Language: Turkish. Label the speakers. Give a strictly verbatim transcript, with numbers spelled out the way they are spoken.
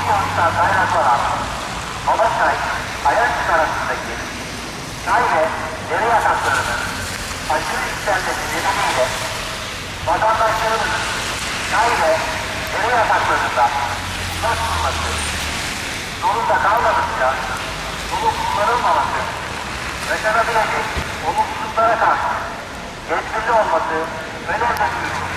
Speaker 1: yağıştan kaynaklanan Alaçay, Ayancık arasındaki çay ve dere yataklarının aşırı yükselmesi nedeniyle vatandaşlarımızın çay ve dere yataklarında uzak durması, zorunda kalmadıkça dolu kullanılmaması, yaşanabilecek olumsuzluklara karşı tedbirli olması önemli bir durum.